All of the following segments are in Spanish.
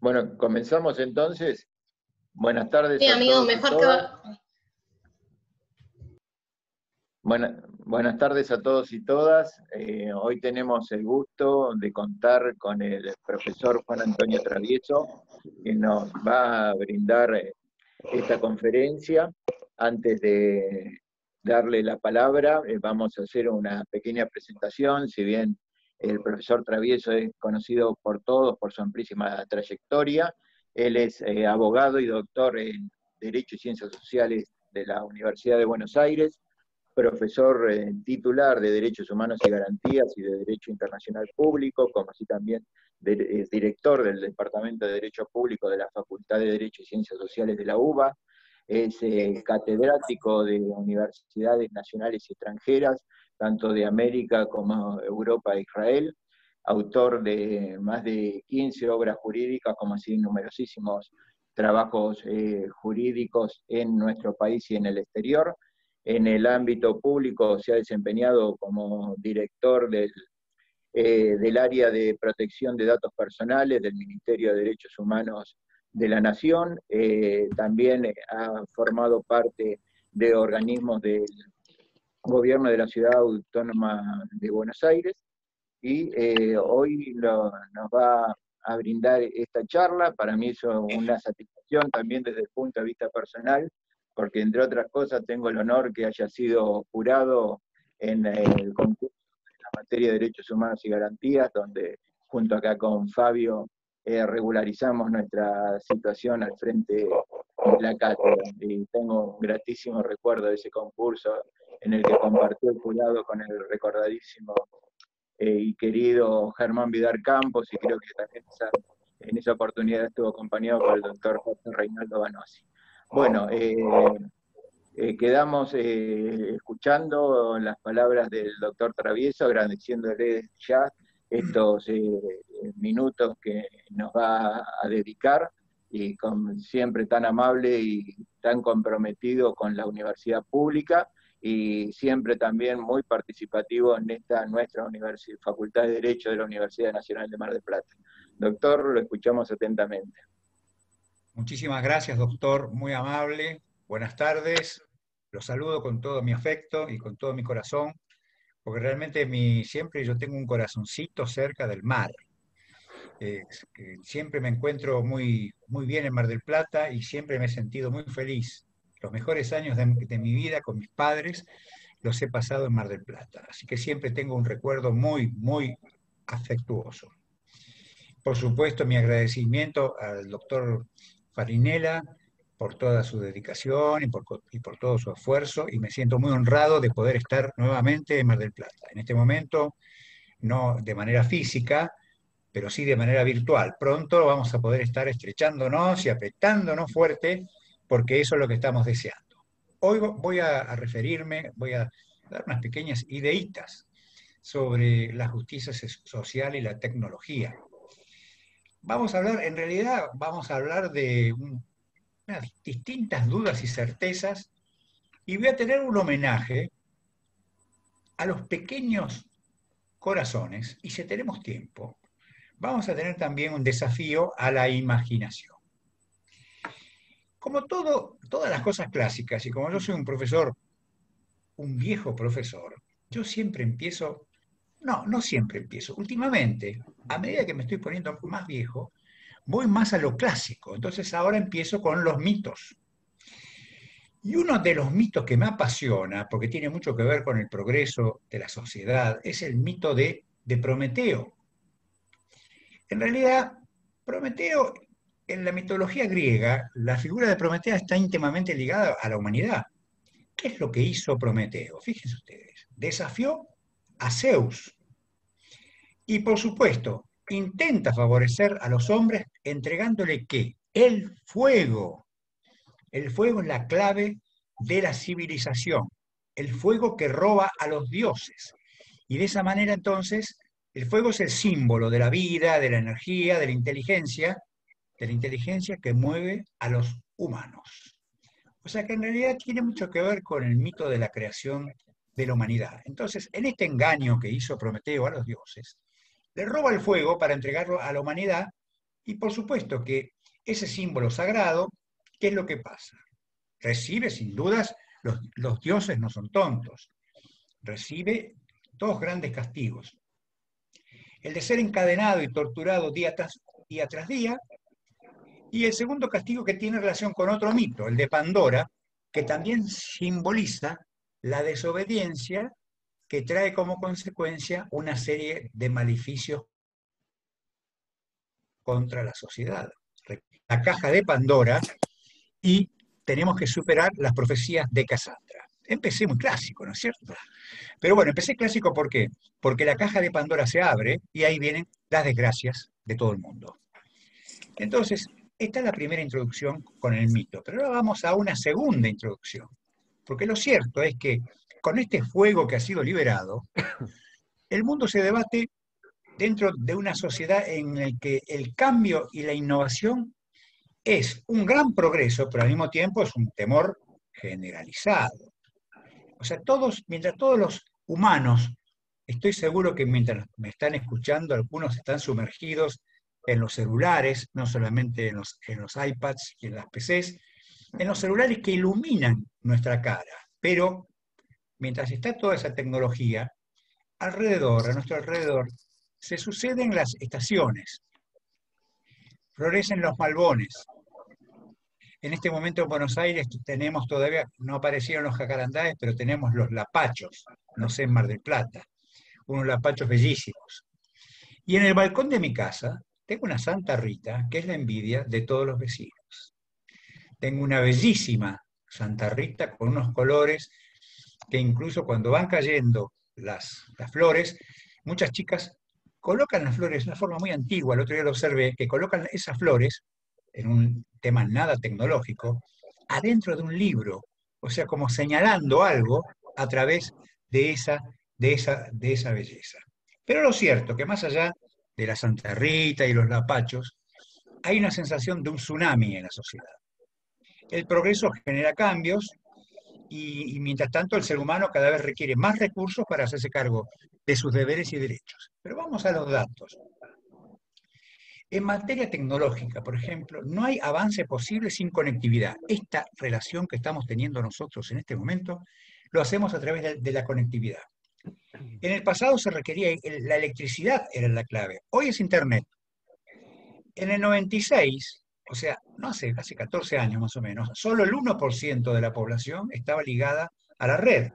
Bueno, comenzamos entonces. Buenas tardes Sí, a amigo, todos y mejor que todas. va. Buenas tardes a todos y todas. Hoy tenemos el gusto de contar con el profesor Juan Antonio Travieso, que nos va a brindar esta conferencia. Antes de darle la palabra, vamos a hacer una pequeña presentación. Si bien el profesor Travieso es conocido por todos por su amplísima trayectoria, él es abogado y doctor en Derecho y Ciencias Sociales de la Universidad de Buenos Aires, profesor titular de Derechos Humanos y Garantías y de Derecho Internacional Público, como así también director del Departamento de Derecho Público de la Facultad de Derecho y Ciencias Sociales de la UBA, es catedrático de universidades nacionales y extranjeras, tanto de América como Europa e Israel, autor de más de 15 obras jurídicas, como así numerosísimos trabajos jurídicos en nuestro país y en el exterior. En el ámbito público se ha desempeñado como director del área de protección de datos personales del Ministerio de Derechos Humanos de la Nación. También ha formado parte de organismos del gobierno de la Ciudad Autónoma de Buenos Aires, y hoy nos va a brindar esta charla. Para mí es una satisfacción también desde el punto de vista personal, porque entre otras cosas tengo el honor que haya sido jurado en el concurso de la materia de Derechos Humanos y Garantías, donde junto acá con Fabio regularizamos nuestra situación al frente de la cátedra. Y tengo un gratísimo recuerdo de ese concurso en el que compartió el jurado con el recordadísimo y querido Germán Vidar Campos, y creo que también en esa oportunidad estuvo acompañado por el doctor José Reinaldo Banosi. Bueno, quedamos escuchando las palabras del doctor Travieso, agradeciéndole ya estos minutos que nos va a dedicar, y siempre tan amable y tan comprometido con la universidad pública, y siempre también muy participativo en esta nuestra Facultad de Derecho de la Universidad Nacional de Mar del Plata. Doctor, lo escuchamos atentamente. Muchísimas gracias, doctor, muy amable. Buenas tardes. Los saludo con todo mi afecto y con todo mi corazón, porque realmente siempre yo tengo un corazoncito cerca del mar. Siempre me encuentro muy, muy bien en Mar del Plata y siempre me he sentido muy feliz. Los mejores años de mi vida con mis padres los he pasado en Mar del Plata, así que siempre tengo un recuerdo muy, muy afectuoso. Por supuesto, mi agradecimiento al doctor Farinella por toda su dedicación y por todo su esfuerzo, y me siento muy honrado de poder estar nuevamente en Mar del Plata. En este momento, no de manera física, pero sí de manera virtual. Pronto vamos a poder estar estrechándonos y apretándonos fuerte, porque eso es lo que estamos deseando. Hoy voy a referirme, voy a dar unas pequeñas ideitas sobre la justicia social y la tecnología. Vamos a hablar, en realidad, vamos a hablar de unas distintas dudas y certezas, y voy a tener un homenaje a los pequeños corazones, y si tenemos tiempo, vamos a tener también un desafío a la imaginación. Como todas las cosas clásicas, y como yo soy un profesor, un viejo profesor, yo siempre empiezo, no siempre empiezo, últimamente, a medida que me estoy poniendo más viejo, voy más a lo clásico. Entonces ahora empiezo con los mitos. Y uno de los mitos que me apasiona, porque tiene mucho que ver con el progreso de la sociedad, es el mito de Prometeo. En realidad, Prometeo, en la mitología griega, la figura de Prometeo está íntimamente ligada a la humanidad. ¿Qué es lo que hizo Prometeo? Fíjense ustedes, desafió a Zeus y, por supuesto, intenta favorecer a los hombres entregándole ¿qué? El fuego. El fuego es la clave de la civilización, el fuego que roba a los dioses. Y de esa manera, entonces, el fuego es el símbolo de la vida, de la energía, de la inteligencia que mueve a los humanos. O sea que en realidad tiene mucho que ver con el mito de la creación de la humanidad. Entonces, en este engaño que hizo Prometeo a los dioses, le roba el fuego para entregarlo a la humanidad, Y por supuesto que ese símbolo sagrado, ¿qué es lo que pasa? Recibe, sin dudas, los dioses no son tontos, recibe dos grandes castigos. El de ser encadenado y torturado día tras día, y el segundo castigo que tiene relación con otro mito, el de Pandora, que también simboliza la desobediencia que trae como consecuencia una serie de maleficios contra la sociedad. La caja de Pandora y tenemos que superar las profecías de Casandra. Empecé muy clásico, ¿no es cierto? Pero bueno, empecé clásico ¿por qué? Porque la caja de Pandora se abre y ahí vienen las desgracias de todo el mundo. Entonces, esta es la primera introducción con el mito, pero ahora vamos a una segunda introducción, porque lo cierto es que con este fuego que ha sido liberado, el mundo se debate dentro de una sociedad en la que el cambio y la innovación es un gran progreso, pero al mismo tiempo es un temor generalizado. O sea, mientras todos los humanos, estoy seguro que mientras me están escuchando, algunos están sumergidos en los celulares, no solamente en los iPads y en las PCs, en los celulares que iluminan nuestra cara. Pero mientras está toda esa tecnología, a nuestro alrededor, se suceden las estaciones, florecen los malbones. En este momento en Buenos Aires tenemos todavía, no aparecieron los jacarandáes, pero tenemos los lapachos, no sé, en Mar del Plata, unos lapachos bellísimos. Y en el balcón de mi casa tengo una Santa Rita, que es la envidia de todos los vecinos. Tengo una bellísima Santa Rita con unos colores que incluso cuando van cayendo las flores, muchas chicas colocan las flores de una forma muy antigua, el otro día lo observé, que colocan esas flores, en un tema nada tecnológico, adentro de un libro, o sea, como señalando algo a través de esa belleza. Pero lo cierto, que más allá de la Santa Rita y los lapachos, hay una sensación de un tsunami en la sociedad. El progreso genera cambios y mientras tanto el ser humano cada vez requiere más recursos para hacerse cargo de sus deberes y derechos. Pero vamos a los datos. En materia tecnológica, por ejemplo, no hay avance posible sin conectividad. Esta relación que estamos teniendo nosotros en este momento lo hacemos a través de la conectividad. En el pasado se requería, la electricidad era la clave. Hoy es Internet. En el 96, o sea, no hace 14 años más o menos, solo el 1% de la población estaba ligada a la red.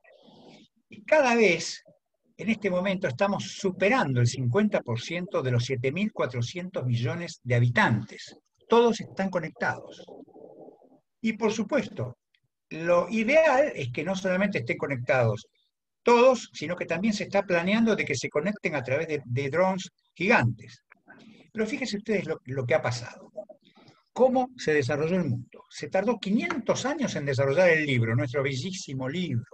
Y cada vez, en este momento, estamos superando el 50% de los 7.400 millones de habitantes. Todos están conectados. Y por supuesto, lo ideal es que no solamente estén conectados todos, sino que también se está planeando de que se conecten a través de drones gigantes. Pero fíjense ustedes lo que ha pasado. ¿Cómo se desarrolló el mundo? Se tardó 500 años en desarrollar el libro, nuestro bellísimo libro.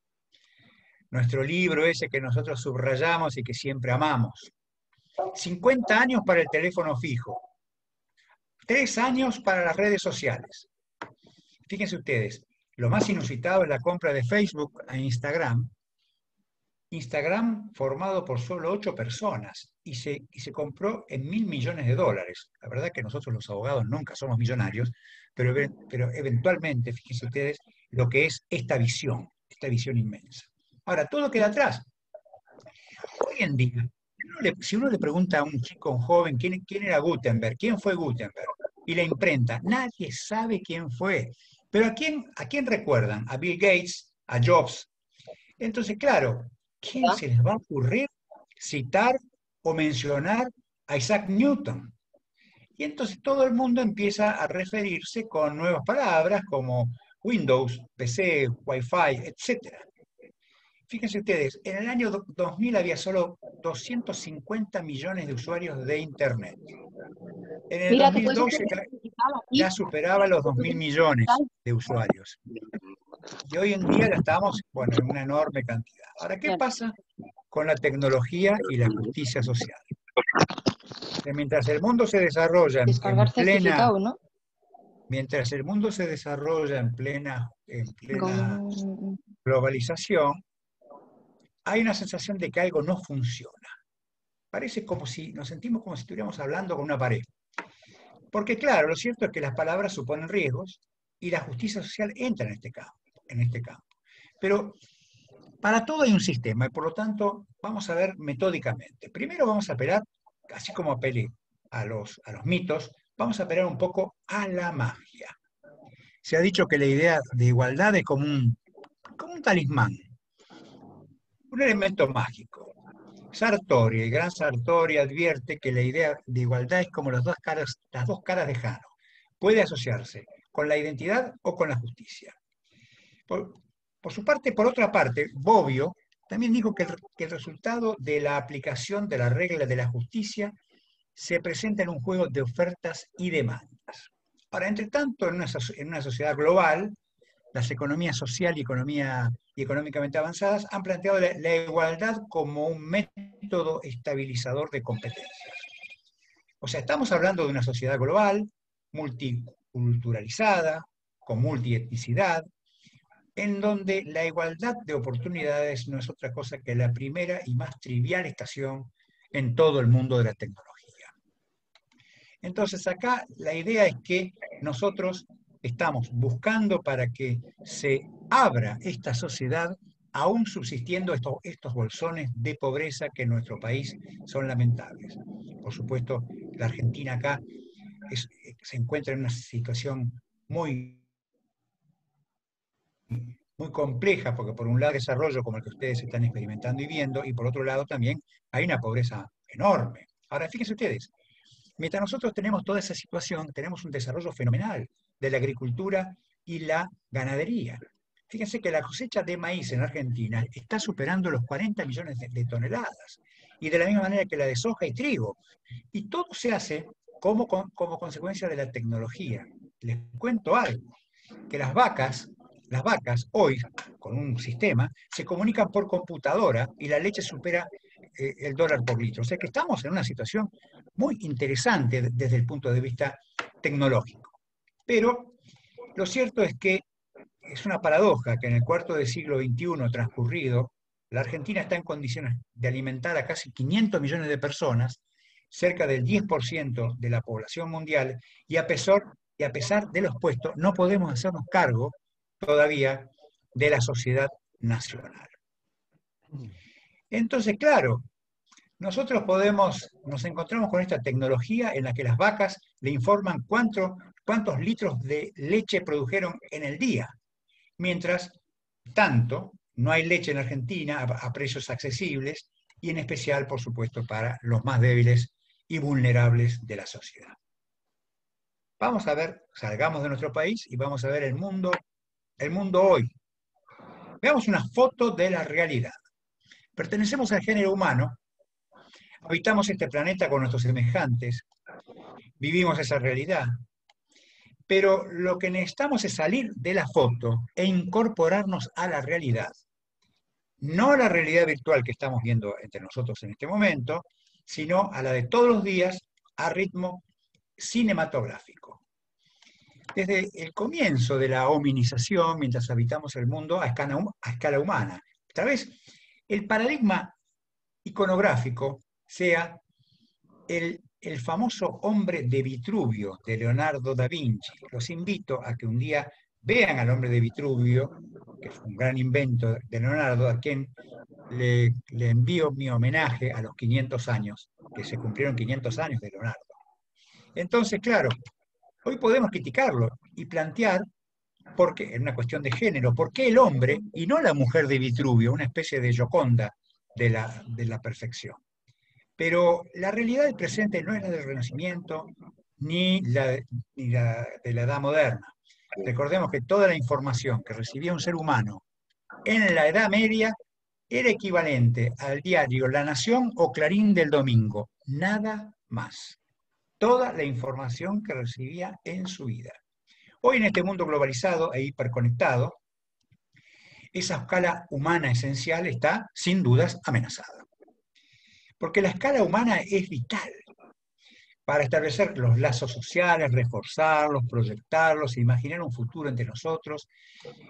Nuestro libro ese que nosotros subrayamos y que siempre amamos. 50 años para el teléfono fijo. 3 años para las redes sociales. Fíjense ustedes, lo más inusitado es la compra de Facebook a Instagram. Instagram formado por solo 8 personas y se compró en $1.000 millones. La verdad que nosotros los abogados nunca somos millonarios, pero eventualmente, fíjense ustedes, lo que es esta visión inmensa. Ahora, todo queda atrás. Hoy en día, si uno le pregunta a un chico, a un joven, ¿quién era Gutenberg? ¿Quién fue Gutenberg? Y la imprenta, nadie sabe quién fue. Pero ¿a quién recuerdan? A Bill Gates, a Jobs. Entonces, claro, ¿quién se les va a ocurrir citar o mencionar a Isaac Newton? Y entonces todo el mundo empieza a referirse con nuevas palabras como Windows, PC, Wi-Fi, etc. Fíjense ustedes, en el año 2000 había solo 250 millones de usuarios de Internet. En el Mira, te puedes 2012 ya superaba los 2.000 millones de usuarios. Y hoy en día ya estamos, bueno, en una enorme cantidad. Ahora, ¿qué pasa con la tecnología y la justicia social? Que mientras el mundo se desarrolla descargar certificado, ¿no? mientras el mundo se desarrolla en plena globalización, hay una sensación de que algo no funciona. Parece como si nos sentimos como si estuviéramos hablando con una pared. Porque claro, lo cierto es que las palabras suponen riesgos y la justicia social entra en este campo, en este campo. Pero para todo hay un sistema y por lo tanto vamos a ver metódicamente. Primero vamos a apelar, así como apelé a los mitos, vamos a apelar un poco a la magia. Se ha dicho que la idea de igualdad es como un talismán, un elemento mágico. Sartori, el gran Sartori, advierte que la idea de igualdad es como las dos caras de Jano. Puede asociarse con la identidad o con la justicia. Por, por su parte, por otra parte, Bobbio también dijo que el resultado de la aplicación de la regla de la justicia se presenta en un juego de ofertas y demandas. Ahora, entre tanto, en una sociedad global, las economías social y económicamente avanzadas han planteado la igualdad como un método estabilizador de competencias. O sea, estamos hablando de una sociedad global, multiculturalizada, con multietnicidad, en donde la igualdad de oportunidades no es otra cosa que la primera y más trivial estación en todo el mundo de la tecnología. Entonces acá la idea es que nosotros estamos buscando para que se abra esta sociedad, aún subsistiendo estos bolsones de pobreza que en nuestro país son lamentables. Por supuesto, la Argentina acá se encuentra en una situación muy, muy compleja, porque por un lado desarrollo como el que ustedes están experimentando y viendo, y por otro lado también hay una pobreza enorme. Ahora, fíjense ustedes, mientras nosotros tenemos toda esa situación, tenemos un desarrollo fenomenal de la agricultura y la ganadería. Fíjense que la cosecha de maíz en Argentina está superando los 40 millones de toneladas, y de la misma manera que la de soja y trigo. Y todo se hace como consecuencia de la tecnología. Les cuento algo, que las vacas hoy, con un sistema, se comunican por computadora y la leche supera el dólar por litro. O sea que estamos en una situación muy interesante desde el punto de vista tecnológico. Pero lo cierto es que es una paradoja que en el cuarto del siglo XXI transcurrido, la Argentina está en condiciones de alimentar a casi 500 millones de personas, cerca del 10% de la población mundial, y a pesar de los puestos, no podemos hacernos cargo todavía de la sociedad nacional. Entonces, claro, nos encontramos con esta tecnología en la que las vacas le informan cuántos litros de leche produjeron en el día, mientras tanto no hay leche en Argentina a precios accesibles y en especial, por supuesto, para los más débiles y vulnerables de la sociedad. Vamos a ver, salgamos de nuestro país y vamos a ver el mundo hoy. Veamos una foto de la realidad. Pertenecemos al género humano, habitamos este planeta con nuestros semejantes, vivimos esa realidad, pero lo que necesitamos es salir de la foto e incorporarnos a la realidad. No a la realidad virtual que estamos viendo entre nosotros en este momento, sino a la de todos los días a ritmo cinematográfico. Desde el comienzo de la hominización, mientras habitamos el mundo a escala humana, tal vez el paradigma iconográfico sea el famoso hombre de Vitruvio de Leonardo da Vinci. Los invito a que un día vean al hombre de Vitruvio, que fue un gran invento de Leonardo, a quien le envío mi homenaje a los 500 años, que se cumplieron 500 años de Leonardo. Entonces, claro, hoy podemos criticarlo y plantear, porque en una cuestión de género, por qué el hombre y no la mujer de Vitruvio, una especie de Gioconda de la perfección. Pero la realidad del presente no es la del Renacimiento ni la de la Edad Moderna. Recordemos que toda la información que recibía un ser humano en la Edad Media era equivalente al diario La Nación o Clarín del domingo, nada más. Toda la información que recibía en su vida. Hoy en este mundo globalizado e hiperconectado, esa escala humana esencial está sin dudas amenazada. Porque la escala humana es vital para establecer los lazos sociales, reforzarlos, proyectarlos, imaginar un futuro entre nosotros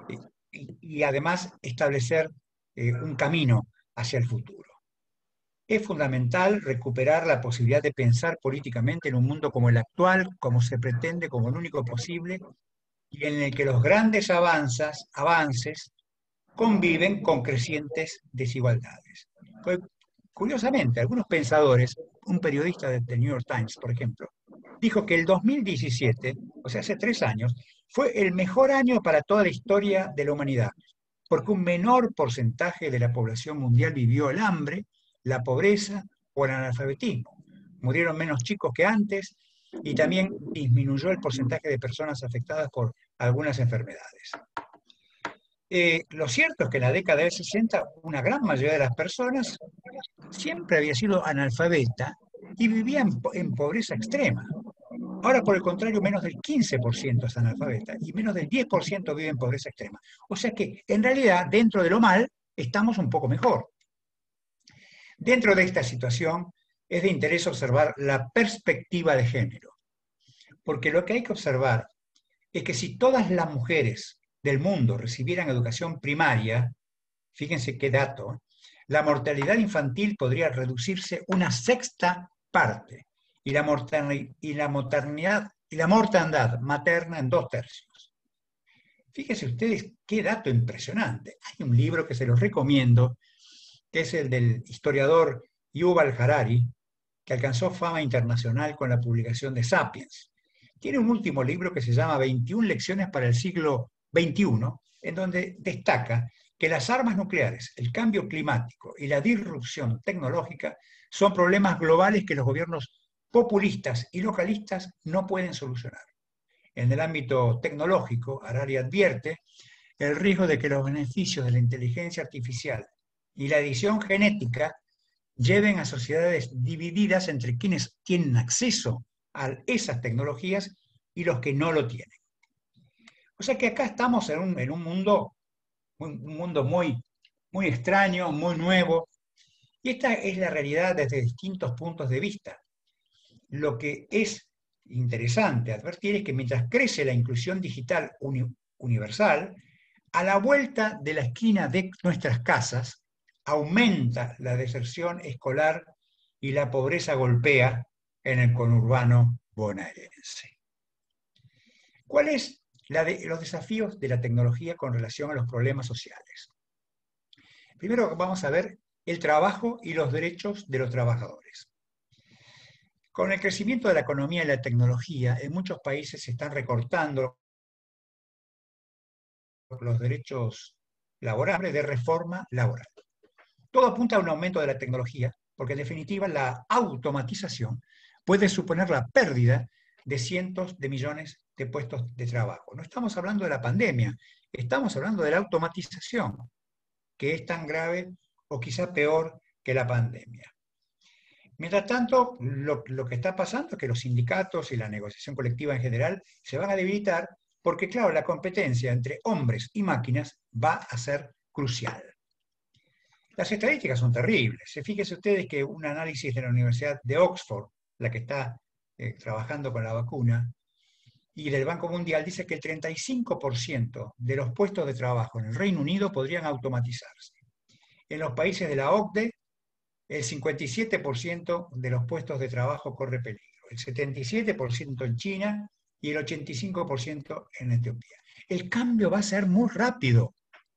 y además establecer un camino hacia el futuro. Es fundamental recuperar la posibilidad de pensar políticamente en un mundo como el actual, como se pretende, como el único posible, y en el que los grandes avances conviven con crecientes desigualdades. Pues, curiosamente, algunos pensadores, un periodista del New York Times, por ejemplo, dijo que el 2017, o sea, hace 3 años, fue el mejor año para toda la historia de la humanidad, porque un menor porcentaje de la población mundial vivió el hambre, la pobreza o el analfabetismo. Murieron menos chicos que antes y también disminuyó el porcentaje de personas afectadas por algunas enfermedades. Lo cierto es que en la década del 60 una gran mayoría de las personas siempre había sido analfabeta y vivía en pobreza extrema. Ahora, por el contrario, menos del 15% es analfabeta y menos del 10% vive en pobreza extrema. O sea que, en realidad, dentro de lo mal, estamos un poco mejor. Dentro de esta situación, es de interés observar la perspectiva de género, porque lo que hay que observar es que si todas las mujeres del mundo recibieran educación primaria, fíjense qué dato, la mortalidad infantil podría reducirse una sexta parte y la mortandad materna en 2/3. Fíjense ustedes qué dato impresionante. Hay un libro que se los recomiendo, que es el del historiador Yuval Harari, que alcanzó fama internacional con la publicación de Sapiens. Tiene un último libro que se llama 21 lecciones para el siglo XXI, en donde destaca que las armas nucleares, el cambio climático y la disrupción tecnológica son problemas globales que los gobiernos populistas y localistas no pueden solucionar. En el ámbito tecnológico, Harari advierte el riesgo de que los beneficios de la inteligencia artificial y la edición genética lleven a sociedades divididas entre quienes tienen acceso a esas tecnologías y los que no lo tienen. O sea que acá estamos en un mundo, muy extraño, muy nuevo, y esta es la realidad desde distintos puntos de vista. Lo que es interesante advertir es que mientras crece la inclusión digital universal, a la vuelta de la esquina de nuestras casas aumenta la deserción escolar y la pobreza golpea en el conurbano bonaerense. ¿Cuáles los desafíos de la tecnología con relación a los problemas sociales? Primero vamos a ver el trabajo y los derechos de los trabajadores. Con el crecimiento de la economía y la tecnología, en muchos países se están recortando los derechos laborales de reforma laboral. Todo apunta a un aumento de la tecnología, porque en definitiva la automatización puede suponer la pérdida de cientos de millones de puestos de trabajo. No estamos hablando de la pandemia, estamos hablando de la automatización, que es tan grave o quizá peor que la pandemia. Mientras tanto, lo que está pasando es que los sindicatos y la negociación colectiva en general se van a debilitar porque, claro, la competencia entre hombres y máquinas va a ser crucial. Las estadísticas son terribles. Fíjense ustedes que un análisis de la Universidad de Oxford, la que está trabajando con la vacuna, y del Banco Mundial dice que el 35% de los puestos de trabajo en el Reino Unido podrían automatizarse. En los países de la OCDE, el 57% de los puestos de trabajo corre peligro, el 77% en China y el 85% en Etiopía. El cambio va a ser muy rápido.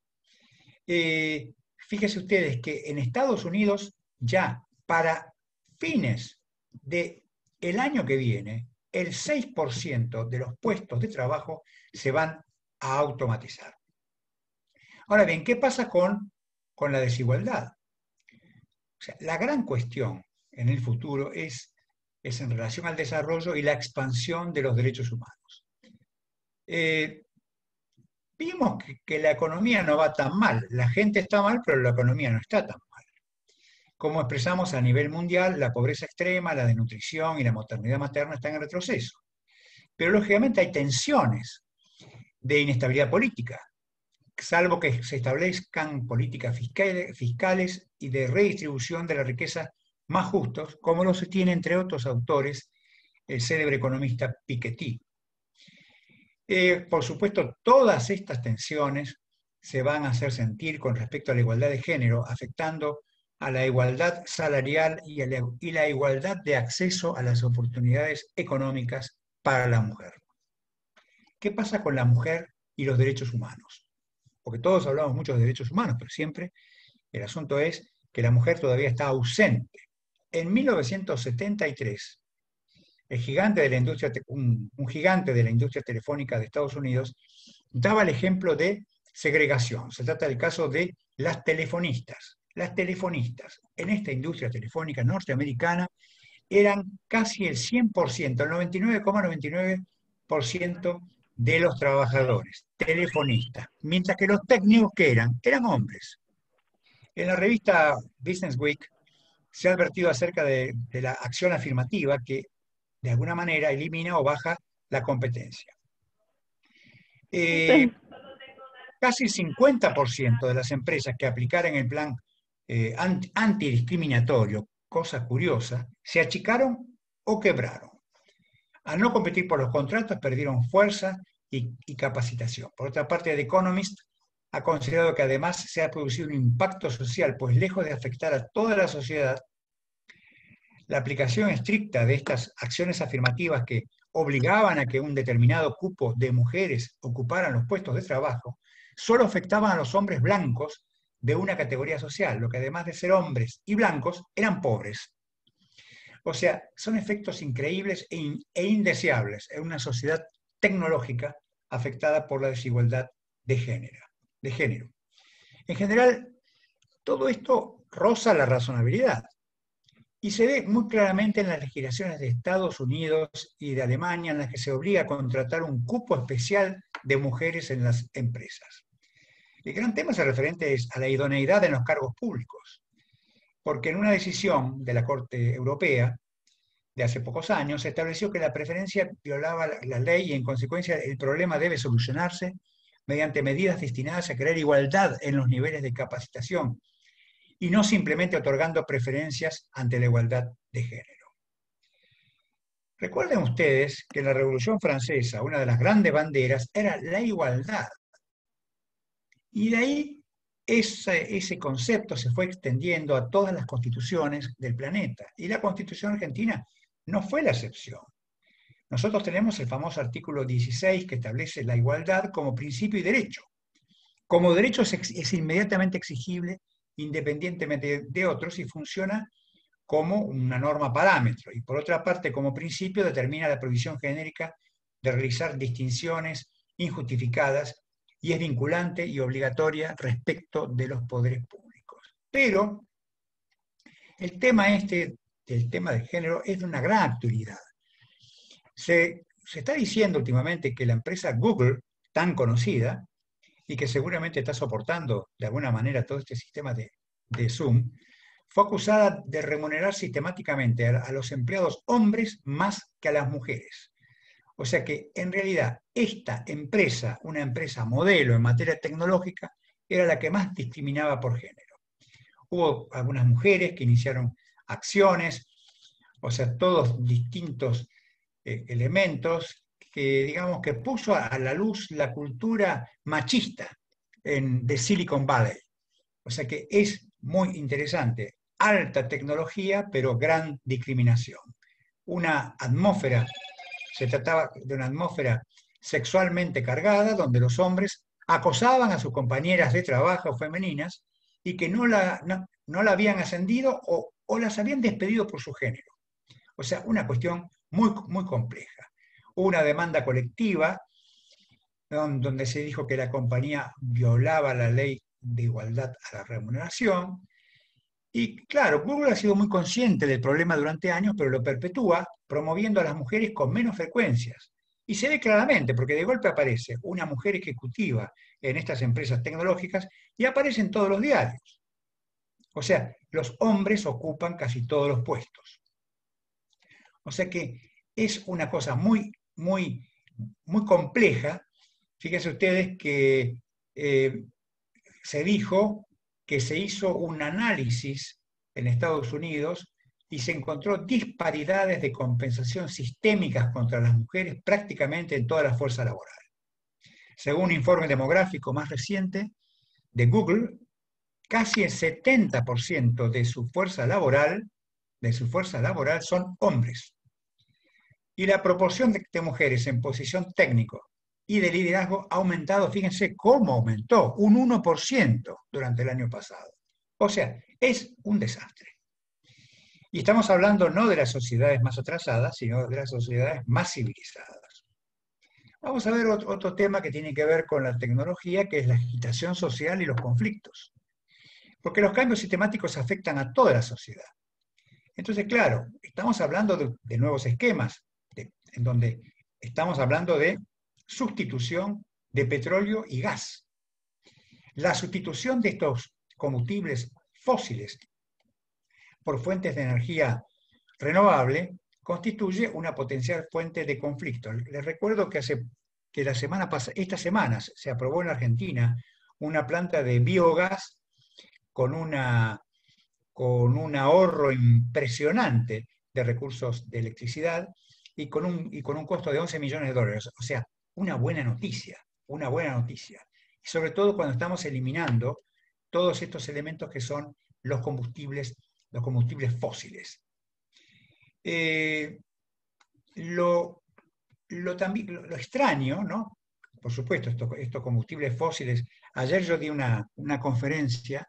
Fíjense ustedes que en Estados Unidos ya para fines del año que viene, el 6% de los puestos de trabajo se van a automatizar. Ahora bien, ¿qué pasa con la desigualdad? O sea, la gran cuestión en el futuro es en relación al desarrollo y la expansión de los derechos humanos. Vimos que la economía no va tan mal, la gente está mal, pero la economía no está tan mal. Como expresamos a nivel mundial, la pobreza extrema, la desnutrición y la mortalidad materna están en retroceso. Pero lógicamente hay tensiones de inestabilidad política, salvo que se establezcan políticas fiscales y de redistribución de la riqueza más justos, como lo sostiene, entre otros autores, el célebre economista Piketty. Por supuesto, todas estas tensiones se van a hacer sentir con respecto a la igualdad de género, afectando a la igualdad salarial y la igualdad de acceso a las oportunidades económicas para la mujer. ¿Qué pasa con la mujer y los derechos humanos? Porque todos hablamos mucho de derechos humanos, pero siempre el asunto es que la mujer todavía está ausente. En 1973, el gigante de la industria, un gigante de la industria telefónica de Estados Unidos daba el ejemplo de segregación. Se trata del caso de las telefonistas. Las telefonistas en esta industria telefónica norteamericana eran casi el 100%, el 99,99% de los trabajadores, telefonistas, mientras que los técnicos que eran hombres. En la revista Business Week se ha advertido acerca de la acción afirmativa que de alguna manera elimina o baja la competencia. Sí. Casi el 50% de las empresas que aplicaran el plan antidiscriminatorio, cosa curiosa, se achicaron o quebraron. Al no competir por los contratos, perdieron fuerza y capacitación. Por otra parte, The Economist ha considerado que además se ha producido un impacto social, pues lejos de afectar a toda la sociedad, la aplicación estricta de estas acciones afirmativas que obligaban a que un determinado cupo de mujeres ocuparan los puestos de trabajo, solo afectaban a los hombres blancos de una categoría social, lo que además de ser hombres y blancos, eran pobres. O sea, son efectos increíbles e indeseables en una sociedad tecnológica afectada por la desigualdad de género. En general, todo esto roza la razonabilidad y se ve muy claramente en las legislaciones de Estados Unidos y de Alemania en las que se obliga a contratar un cupo especial de mujeres en las empresas. El gran tema es referente a la idoneidad en los cargos públicos, porque en una decisión de la Corte Europea de hace pocos años se estableció que la preferencia violaba la ley y en consecuencia el problema debe solucionarse mediante medidas destinadas a crear igualdad en los niveles de capacitación y no simplemente otorgando preferencias ante la igualdad de género. Recuerden ustedes que en la Revolución Francesa una de las grandes banderas era la igualdad. Y de ahí ese concepto se fue extendiendo a todas las constituciones del planeta. Y la Constitución argentina no fue la excepción. Nosotros tenemos el famoso artículo 16 que establece la igualdad como principio y derecho. Como derecho es inmediatamente exigible independientemente de otros y funciona como una norma parámetro. Y por otra parte, como principio determina la prohibición genérica de realizar distinciones injustificadas y es vinculante y obligatoria respecto de los poderes públicos. Pero el tema del tema de género es de una gran actualidad. Se está diciendo últimamente que la empresa Google, tan conocida, y que seguramente está soportando de alguna manera todo este sistema de Zoom, fue acusada de remunerar sistemáticamente a los empleados hombres más que a las mujeres. O sea que en realidad esta empresa, una empresa modelo en materia tecnológica, era la que más discriminaba por género. Hubo algunas mujeres que iniciaron acciones, o sea, todos distintos elementos que, digamos, que puso a la luz la cultura machista de Silicon Valley. O sea que es muy interesante. Alta tecnología, pero gran discriminación. Una atmósfera, se trataba de una atmósfera sexualmente cargada, donde los hombres acosaban a sus compañeras de trabajo femeninas y que no la habían ascendido o las habían despedido por su género. O sea, una cuestión muy, muy compleja. Hubo una demanda colectiva donde se dijo que la compañía violaba la ley de igualdad a la remuneración. Y claro, Google ha sido muy consciente del problema durante años, pero lo perpetúa promoviendo a las mujeres con menos frecuencias. Y se ve claramente, porque de golpe aparece una mujer ejecutiva en estas empresas tecnológicas y aparece en todos los diarios. O sea, los hombres ocupan casi todos los puestos. O sea que es una cosa muy, muy, muy compleja. Fíjense ustedes que se dijo que se hizo un análisis en Estados Unidos y se encontró disparidades de compensación sistémicas contra las mujeres prácticamente en toda la fuerza laboral. Según un informe demográfico más reciente de Google, casi el 70% de su fuerza laboral son hombres. Y la proporción de mujeres en posición técnico y de liderazgo ha aumentado, fíjense cómo aumentó, un 1% durante el año pasado. O sea, es un desastre. Y estamos hablando no de las sociedades más atrasadas, sino de las sociedades más civilizadas. Vamos a ver otro tema que tiene que ver con la tecnología, que es la agitación social y los conflictos. Porque los cambios sistemáticos afectan a toda la sociedad. Entonces, claro, estamos hablando de nuevos esquemas, en donde estamos hablando de sustitución de petróleo y gas. La sustitución de estos combustibles fósiles por fuentes de energía renovable constituye una potencial fuente de conflicto. Les recuerdo que esta semana se aprobó en Argentina una planta de biogás con un ahorro impresionante de recursos de electricidad y con un costo de 11 millones de dólares. O sea, una buena noticia, una buena noticia. Y sobre todo cuando estamos eliminando todos estos elementos que son los combustibles fósiles. Lo extraño, ¿no? Por supuesto, estos combustibles fósiles. Ayer yo di una conferencia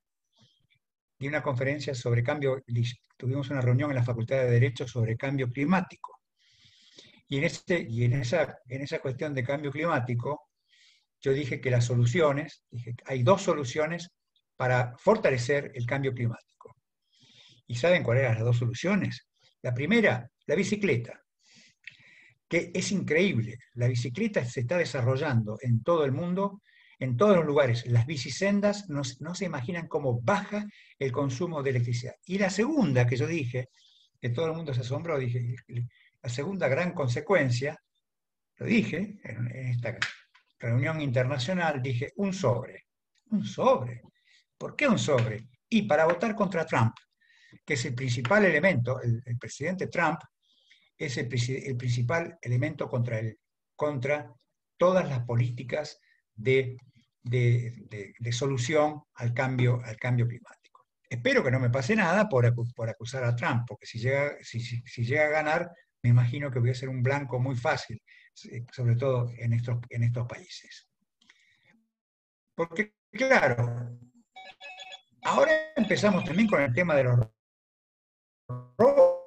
sobre cambio, tuvimos una reunión en la Facultad de Derecho sobre cambio climático. Y en esa cuestión de cambio climático, yo dije que hay dos soluciones para fortalecer el cambio climático. ¿Y saben cuáles eran las dos soluciones? La primera, la bicicleta, que es increíble. La bicicleta se está desarrollando en todo el mundo, en todos los lugares. Las bicisendas no se imaginan cómo baja el consumo de electricidad. Y la segunda que yo dije, que todo el mundo se asombró, dije, la segunda gran consecuencia, lo dije en esta reunión internacional, dije, un sobre. ¿Un sobre? ¿Por qué un sobre? Y para votar contra Trump, que es el principal elemento, el presidente Trump es el principal elemento contra todas las políticas de solución al cambio climático. Espero que no me pase nada por acusar a Trump, porque si llega a ganar, me imagino que voy a ser un blanco muy fácil, sobre todo en estos países. Porque, claro, ahora empezamos también con el tema de los robos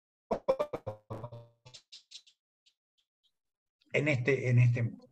en este mundo.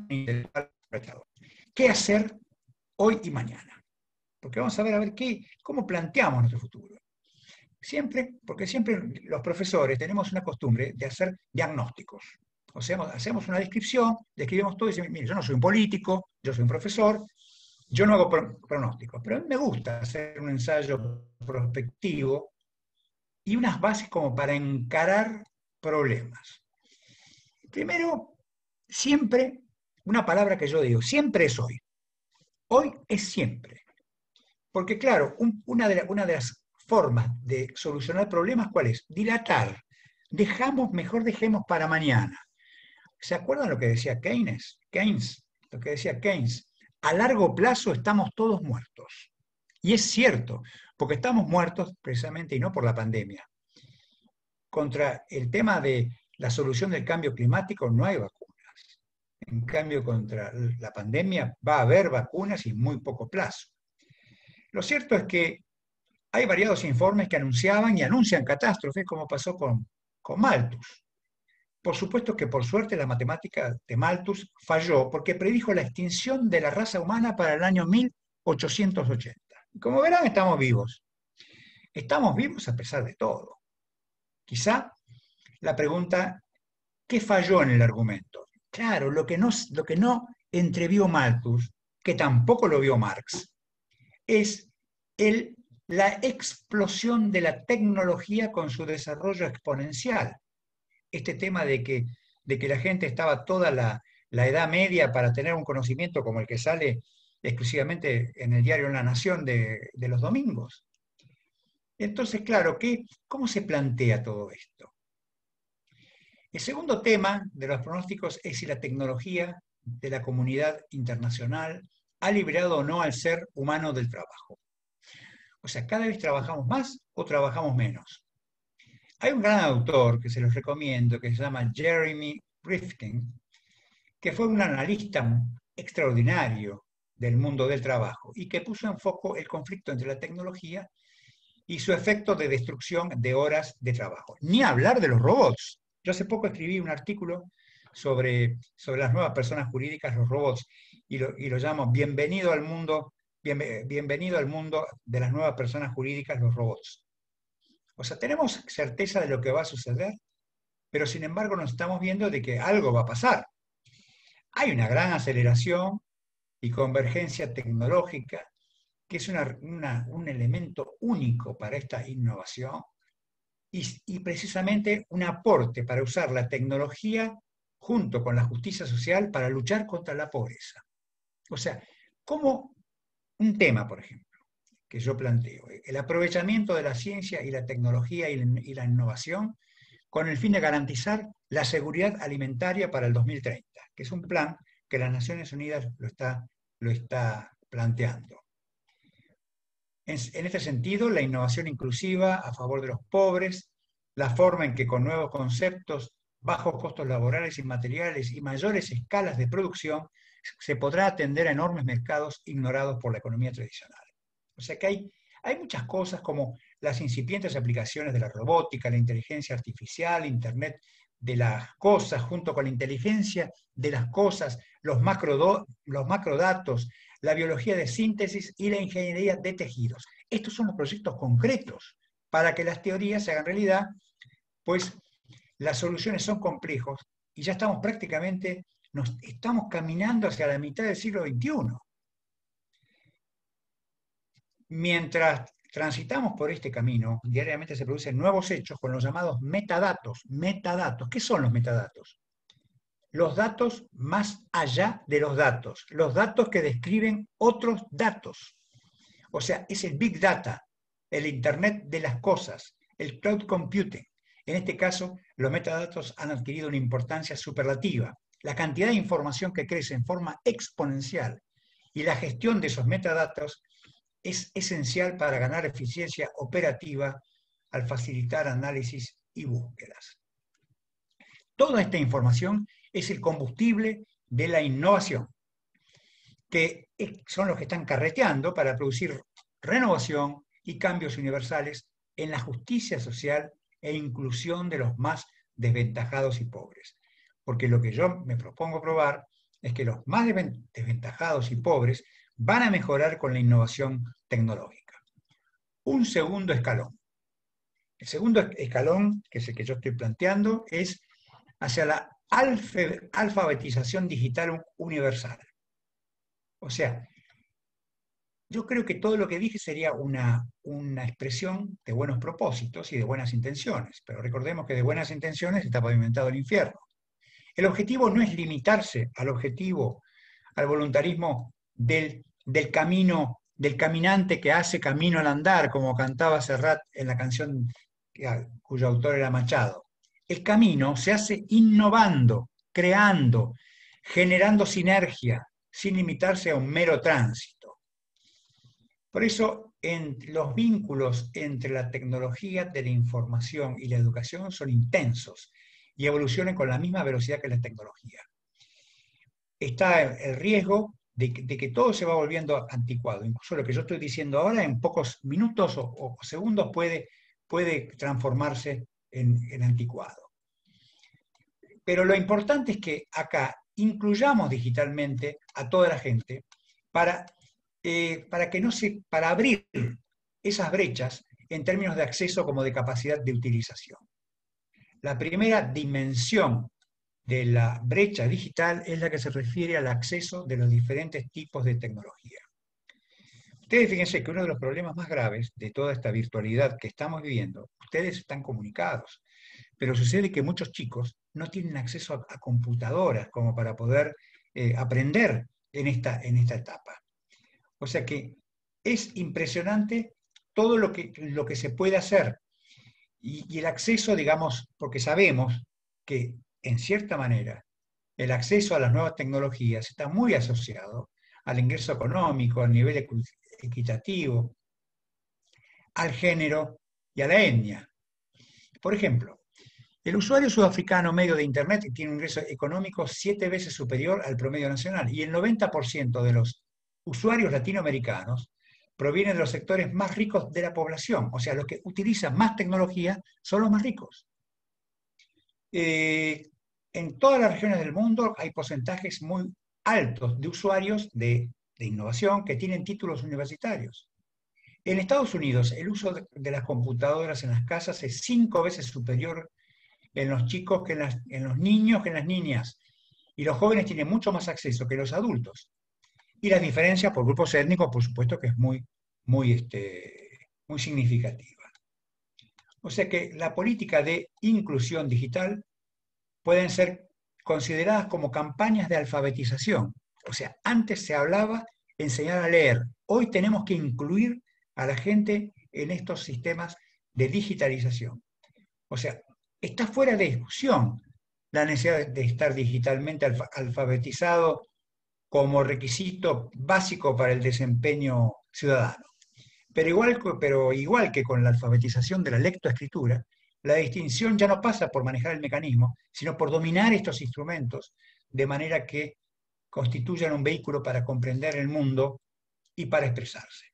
¿Qué hacer hoy y mañana? Porque vamos a ver cómo planteamos nuestro futuro. Porque siempre los profesores tenemos una costumbre de hacer diagnósticos. O sea, hacemos una descripción, describimos todo y decimos, mire, yo no soy un político, yo soy un profesor, yo no hago pronósticos, pero a mí me gusta hacer un ensayo prospectivo y unas bases como para encarar problemas. Primero, siempre, una palabra que yo digo, siempre es hoy. Hoy es siempre. Porque claro, una de las formas de solucionar problemas, ¿cuál es? Dilatar. Mejor dejemos para mañana. ¿Se acuerdan lo que decía Keynes? Lo que decía Keynes. A largo plazo estamos todos muertos. Y es cierto, porque estamos muertos precisamente y no por la pandemia. Contra el tema de la solución del cambio climático no hay vacunas. En cambio, contra la pandemia va a haber vacunas y en muy poco plazo. Lo cierto es que hay variados informes que anunciaban y anuncian catástrofes, como pasó con Malthus. Por supuesto que por suerte la matemática de Malthus falló porque predijo la extinción de la raza humana para el año 1880. Y como verán, estamos vivos. Estamos vivos a pesar de todo. Quizá la pregunta, ¿qué falló en el argumento? Claro, lo que no entrevió Malthus, que tampoco lo vio Marx, es la explosión de la tecnología con su desarrollo exponencial. Este tema de que la gente estaba toda la Edad Media para tener un conocimiento como el que sale exclusivamente en el diario La Nación de los domingos. Entonces, claro, ¿cómo se plantea todo esto? El segundo tema de los pronósticos es si la tecnología de la comunidad internacional ha liberado o no al ser humano del trabajo. O sea, cada vez trabajamos más o trabajamos menos. Hay un gran autor que se los recomiendo, que se llama Jeremy Rifkin, que fue un analista extraordinario del mundo del trabajo y que puso en foco el conflicto entre la tecnología y su efecto de destrucción de horas de trabajo. Ni hablar de los robots. Yo hace poco escribí un artículo sobre las nuevas personas jurídicas, los robots, y lo llamo Bienvenido al mundo, bienvenido al mundo de las nuevas personas jurídicas, los robots. O sea, tenemos certeza de lo que va a suceder, pero sin embargo nos estamos viendo de que algo va a pasar. Hay una gran aceleración y convergencia tecnológica, que es un elemento único para esta innovación y precisamente un aporte para usar la tecnología junto con la justicia social para luchar contra la pobreza. O sea, como un tema, por ejemplo, que yo planteo, el aprovechamiento de la ciencia y la tecnología y la innovación con el fin de garantizar la seguridad alimentaria para el 2030, que es un plan que las Naciones Unidas lo está planteando. En este sentido, la innovación inclusiva a favor de los pobres, la forma en que con nuevos conceptos, bajos costos laborales y materiales y mayores escalas de producción, se podrá atender a enormes mercados ignorados por la economía tradicional. O sea que hay muchas cosas como las incipientes aplicaciones de la robótica, la inteligencia artificial, Internet de las cosas, junto con la inteligencia de las cosas, los macrodatos, la biología de síntesis y la ingeniería de tejidos. Estos son los proyectos concretos para que las teorías se hagan realidad, pues las soluciones son complejos y ya estamos prácticamente, nos estamos caminando hacia la mitad del siglo XXI. Mientras transitamos por este camino, diariamente se producen nuevos hechos con los llamados metadatos. Metadatos, ¿qué son los metadatos? Los datos más allá de los datos que describen otros datos. O sea, es el Big Data, el Internet de las cosas, el Cloud Computing. En este caso, los metadatos han adquirido una importancia superlativa. La cantidad de información que crece en forma exponencial y la gestión de esos metadatos es esencial para ganar eficiencia operativa al facilitar análisis y búsquedas. Toda esta información es el combustible de la innovación, que son los que están carreteando para producir renovación y cambios universales en la justicia social e inclusión de los más desventajados y pobres. Porque lo que yo me propongo probar es que los más desventajados y pobres van a mejorar con la innovación tecnológica. Un segundo escalón. El segundo escalón, que es el que yo estoy planteando, es hacia la alfabetización digital universal. O sea, yo creo que todo lo que dije sería una expresión de buenos propósitos y de buenas intenciones, pero recordemos que de buenas intenciones está pavimentado el infierno. El objetivo no es limitarse al voluntarismo del camino, del caminante que hace camino al andar, como cantaba Serrat en la canción cuyo autor era Machado. El camino se hace innovando, creando, generando sinergia, sin limitarse a un mero tránsito. Por eso, los vínculos entre la tecnología de la información y la educación son intensos y evolucionan con la misma velocidad que la tecnología. Está el riesgo de que todo se va volviendo anticuado. Incluso lo que yo estoy diciendo ahora, en pocos minutos o segundos, puede transformarse en anticuado. Pero lo importante es que acá incluyamos digitalmente a toda la gente para abrir esas brechas en términos de acceso como de capacidad de utilización. La primera dimensión de la brecha digital es la que se refiere al acceso de los diferentes tipos de tecnología. Ustedes fíjense que uno de los problemas más graves de toda esta virtualidad que estamos viviendo, ustedes están comunicados, pero sucede que muchos chicos no tienen acceso a computadoras como para poder aprender en esta etapa. O sea que es impresionante todo lo que se puede hacer y el acceso, digamos, porque sabemos que en cierta manera el acceso a las nuevas tecnologías está muy asociado al ingreso económico, al nivel equitativo, al género y a la etnia. Por ejemplo, el usuario sudafricano medio de Internet tiene un ingreso económico 7 veces superior al promedio nacional y el 90% de los usuarios latinoamericanos provienen de los sectores más ricos de la población, o sea, los que utilizan más tecnología son los más ricos. En todas las regiones del mundo hay porcentajes muy altos de usuarios de innovación que tienen títulos universitarios. En Estados Unidos, el uso de las computadoras en las casas es 5 veces superior en los chicos que en los niños que en las niñas. Y los jóvenes tienen mucho más acceso que los adultos. Y las diferencias por grupos étnicos, por supuesto, que es muy significativa. O sea que la política de inclusión digital pueden ser consideradas como campañas de alfabetización. O sea, antes se hablaba de enseñar a leer. Hoy tenemos que incluir a la gente en estos sistemas de digitalización. O sea, está fuera de discusión la necesidad de estar digitalmente alfabetizado como requisito básico para el desempeño ciudadano. Pero igual que con la alfabetización de la lectoescritura, la distinción ya no pasa por manejar el mecanismo, sino por dominar estos instrumentos de manera que constituyan un vehículo para comprender el mundo y para expresarse.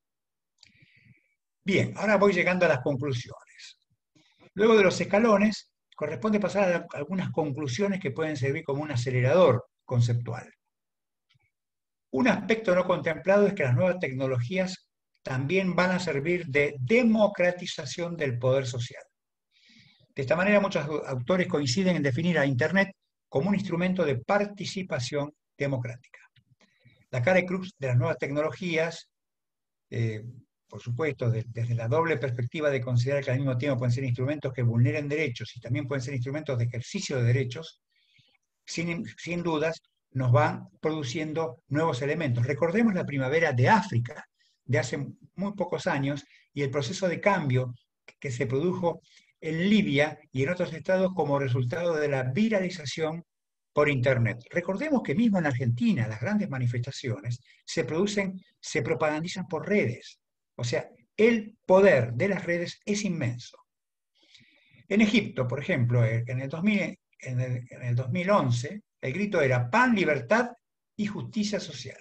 Bien, ahora voy llegando a las conclusiones. Luego de los escalones, corresponde pasar a algunas conclusiones que pueden servir como un acelerador conceptual. Un aspecto no contemplado es que las nuevas tecnologías también van a servir de democratización del poder social. De esta manera, muchos autores coinciden en definir a Internet como un instrumento de participación democrática. La cara y cruz de las nuevas tecnologías, por supuesto, desde la doble perspectiva de considerar que al mismo tiempo pueden ser instrumentos que vulneren derechos y también pueden ser instrumentos de ejercicio de derechos, sin dudas nos van produciendo nuevos elementos. Recordemos la primavera de África, de hace muy pocos años, y el proceso de cambio que se produjo en Libia y en otros estados como resultado de la viralización por Internet. Recordemos que mismo en Argentina las grandes manifestaciones se propagandizan por redes. O sea, el poder de las redes es inmenso. En Egipto, por ejemplo, en el 2011, el grito era pan, libertad y justicia social.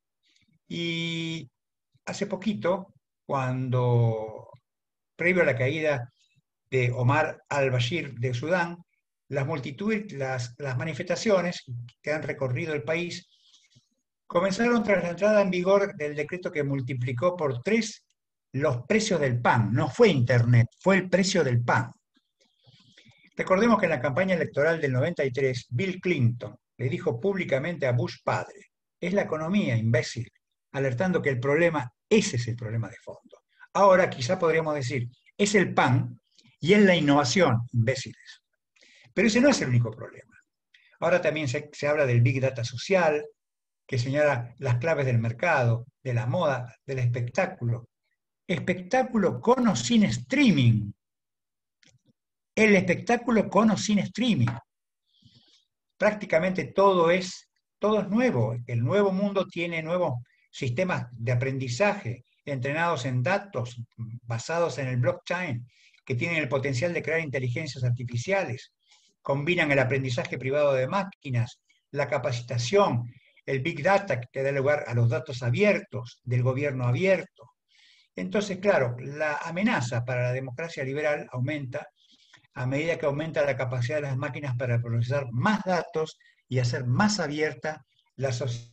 Y hace poquito, previo a la caída de Omar al-Bashir de Sudán, las manifestaciones que han recorrido el país comenzaron tras la entrada en vigor del decreto que multiplicó por 3 los precios del pan. No fue Internet, fue el precio del pan. Recordemos que en la campaña electoral del 93, Bill Clinton le dijo públicamente a Bush padre: es la economía, imbécil, alertando que ese es el problema de fondo. Ahora quizá podríamos decir, es el pan y es la innovación, imbéciles. Pero ese no es el único problema. Ahora también se habla del Big Data social, que señala las claves del mercado, de la moda, del espectáculo. Espectáculo con o sin streaming. El espectáculo con o sin streaming. Prácticamente todo es nuevo. El nuevo mundo tiene nuevos sistemas de aprendizaje entrenados en datos basados en el blockchain, que tienen el potencial de crear inteligencias artificiales. Combinan el aprendizaje privado de máquinas, la capacitación, el Big Data que da lugar a los datos abiertos, del gobierno abierto. Entonces, claro, la amenaza para la democracia liberal aumenta a medida que aumenta la capacidad de las máquinas para procesar más datos y hacer más abierta la sociedad.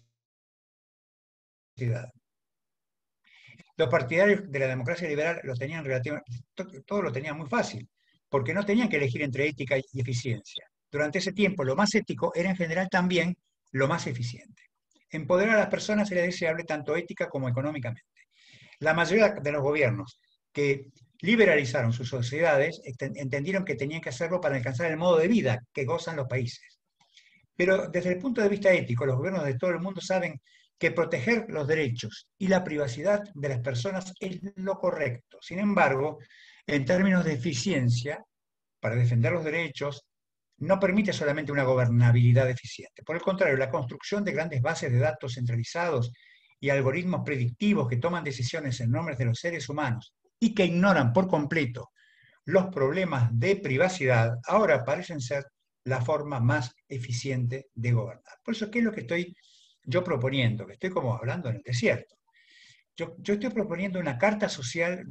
Los partidarios de la democracia liberal todo lo tenían muy fácil, porque no tenían que elegir entre ética y eficiencia. Durante ese tiempo, lo más ético era en general también lo más eficiente. Empoderar a las personas era deseable tanto ética como económicamente. La mayoría de los gobiernos que liberalizaron sus sociedades entendieron que tenían que hacerlo para alcanzar el modo de vida que gozan los países. Pero desde el punto de vista ético, los gobiernos de todo el mundo saben que proteger los derechos y la privacidad de las personas es lo correcto. Sin embargo, en términos de eficiencia, para defender los derechos, no permite solamente una gobernabilidad eficiente. Por el contrario, la construcción de grandes bases de datos centralizados y algoritmos predictivos que toman decisiones en nombre de los seres humanos y que ignoran por completo los problemas de privacidad, ahora parecen ser la forma más eficiente de gobernar. Por eso, ¿qué es lo que estoy yo proponiendo? Que estoy como hablando en el desierto. Yo estoy proponiendo una carta social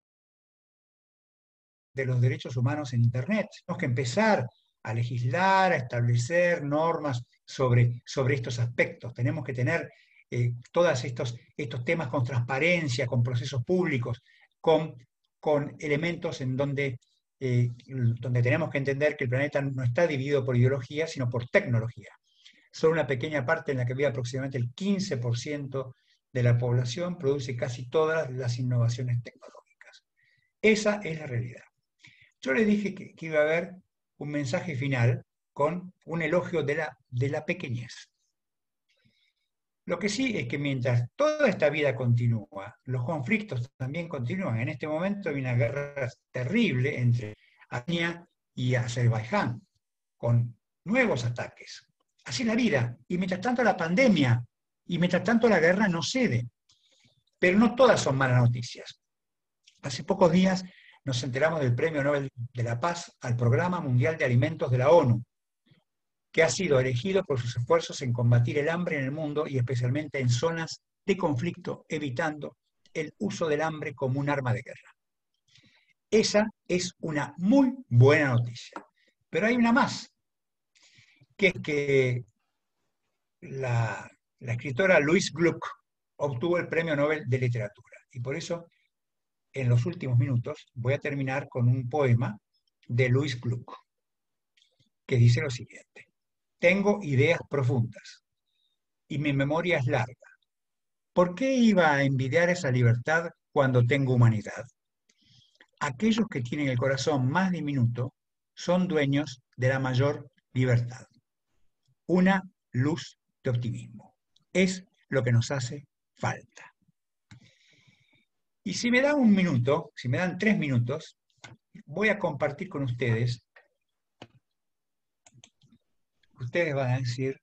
de los derechos humanos en Internet. Tenemos que empezar a legislar, a establecer normas sobre estos aspectos. Tenemos que tener todos estos temas con transparencia, con procesos públicos, con elementos en donde tenemos que entender que el planeta no está dividido por ideología, sino por tecnología. Solo una pequeña parte en la que vive aproximadamente el 15% de la población produce casi todas las innovaciones tecnológicas. Esa es la realidad. Yo le dije que iba a haber un mensaje final con un elogio de la pequeñez. Lo que sí es que mientras toda esta vida continúa, los conflictos también continúan. En este momento hay una guerra terrible entre Armenia y Azerbaiyán, con nuevos ataques. Así es la vida. Y mientras tanto la pandemia, y mientras tanto la guerra no cede. Pero no todas son malas noticias. Hace pocos días nos enteramos del Premio Nobel de la Paz al Programa Mundial de Alimentos de la ONU, que ha sido elegido por sus esfuerzos en combatir el hambre en el mundo y especialmente en zonas de conflicto, evitando el uso del hambre como un arma de guerra. Esa es una muy buena noticia. Pero hay una más, que es que la escritora Louise Gluck obtuvo el Premio Nobel de Literatura. Y por eso, en los últimos minutos, voy a terminar con un poema de Louise Gluck, que dice lo siguiente. Tengo ideas profundas y mi memoria es larga. ¿Por qué iba a envidiar esa libertad cuando tengo humanidad? Aquellos que tienen el corazón más diminuto son dueños de la mayor libertad. Una luz de optimismo. Es lo que nos hace falta. Y si me dan un minuto, si me dan 3 minutos, voy a compartir con ustedes. Ustedes van a decir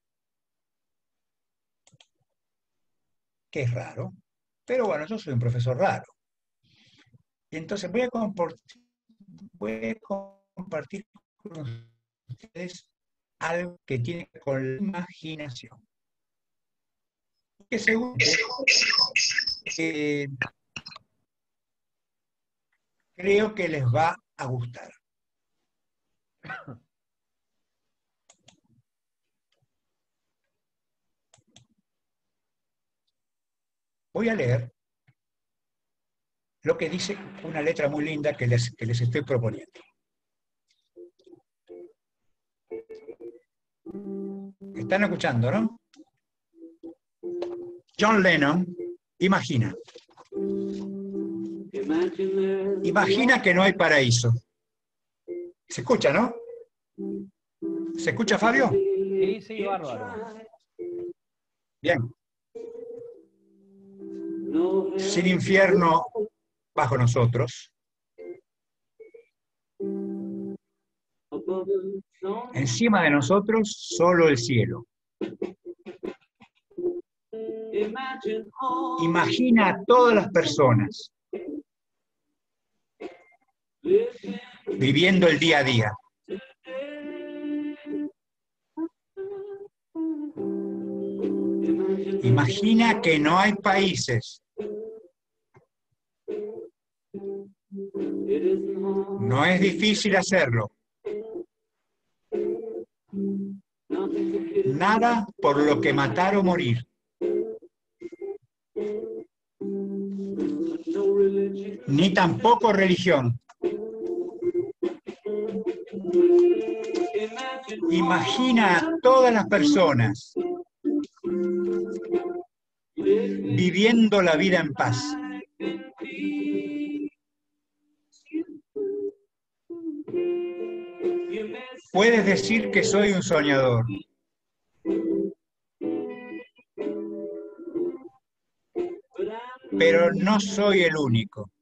que es raro, pero bueno, yo soy un profesor raro. Y entonces voy a compartir con ustedes algo que tiene que ver con la imaginación. Que seguro creo que les va a gustar. Voy a leer lo que dice una letra muy linda que les estoy proponiendo. ¿Están escuchando, no? John Lennon imagina. Imagina que no hay paraíso. ¿Se escucha, no? ¿Se escucha, Fabio? Sí, sí, bárbaro. Bien. Sin infierno bajo nosotros. Encima de nosotros, solo el cielo. Imagina a todas las personas viviendo el día a día. Imagina que no hay países. No es difícil hacerlo. Nada por lo que matar o morir. Ni tampoco religión. Imagina a todas las personas viviendo la vida en paz. Puedes decir que soy un soñador. Pero no soy el único.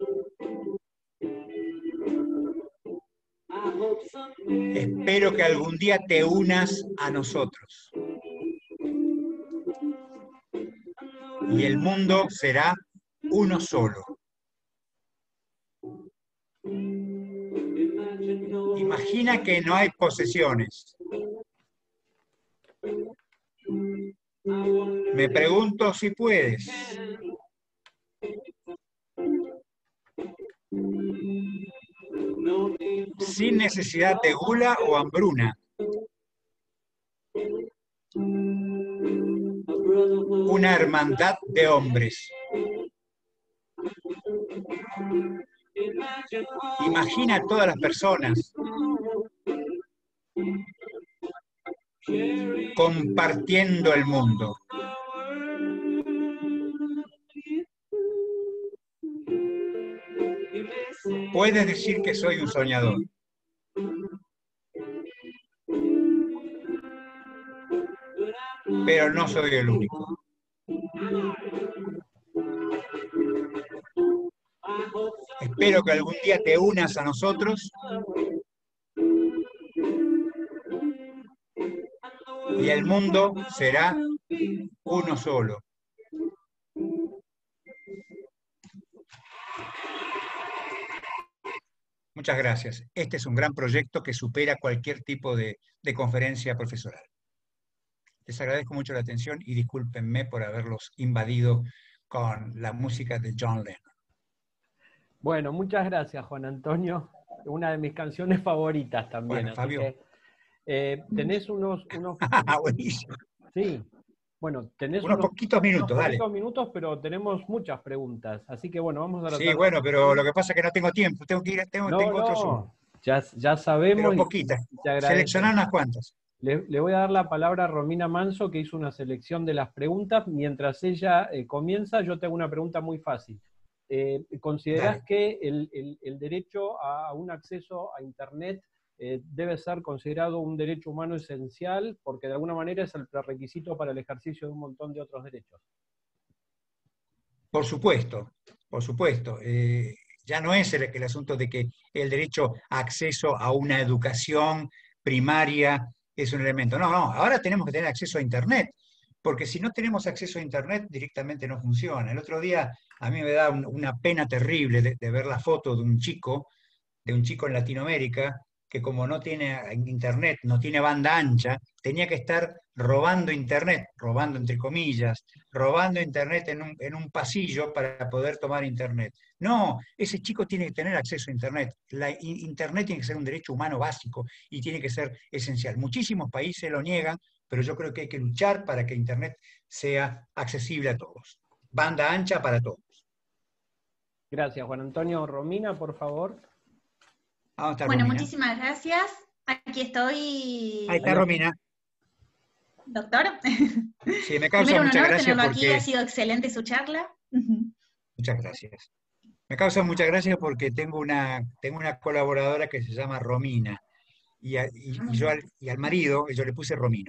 Espero que algún día te unas a nosotros. Y el mundo será uno solo. Imagina que no hay posesiones. Me pregunto si puedes. Sin necesidad de gula o hambruna. Una hermandad de hombres. Imagina a todas las personas compartiendo el mundo. Puedes decir que soy un soñador. Pero no soy el único. Espero que algún día te unas a nosotros y el mundo será uno solo. Muchas gracias. Este es un gran proyecto que supera cualquier tipo de conferencia profesoral. Les agradezco mucho la atención y discúlpenme por haberlos invadido con la música de John Lennon. Bueno, muchas gracias, Juan Antonio. Una de mis canciones favoritas también. Bueno, Fabio. Así que, tenés unos... Buenísimo. Sí. Bueno, tenés unos poquitos minutos, unos dale. poquitos minutos, pero tenemos muchas preguntas. Así que bueno, vamos a tratar. Sí, bueno, pero lo que pasa es que no tengo tiempo. Tengo otro Zoom. Ya sabemos. Pero poquitas. Seleccionar unas cuantas. Le voy a dar la palabra a Romina Manso, que hizo una selección de las preguntas. Mientras ella comienza, yo te hago una pregunta muy fácil. ¿Considerás que el derecho a un acceso a Internet debe ser considerado un derecho humano esencial, porque de alguna manera es el prerequisito para el ejercicio de un montón de otros derechos? Por supuesto, por supuesto. Ya no es el asunto de que el derecho a acceso a una educación primaria es un elemento. No, ahora tenemos que tener acceso a Internet, porque si no tenemos acceso a Internet directamente no funciona. El otro día a mí me da una pena terrible de ver la foto de un chico en Latinoamérica, que como no tiene Internet, no tiene banda ancha, tenía que estar robando Internet, robando entre comillas, robando Internet en un pasillo para poder tomar Internet. No, ese chico tiene que tener acceso a Internet. Internet tiene que ser un derecho humano básico y tiene que ser esencial. Muchísimos países lo niegan, pero yo creo que hay que luchar para que Internet sea accesible a todos. Banda ancha para todos. Gracias, Juan Antonio. Romina, por favor. Bueno, Romina. Muchísimas gracias. Aquí estoy. Ahí está Romina. Doctor. Sí, me causa mucha gracia tenerlo porque... aquí, ha sido excelente su charla. Muchas gracias. Me causa mucha gracia porque tengo una colaboradora que se llama Romina. Y al marido yo le puse Romino.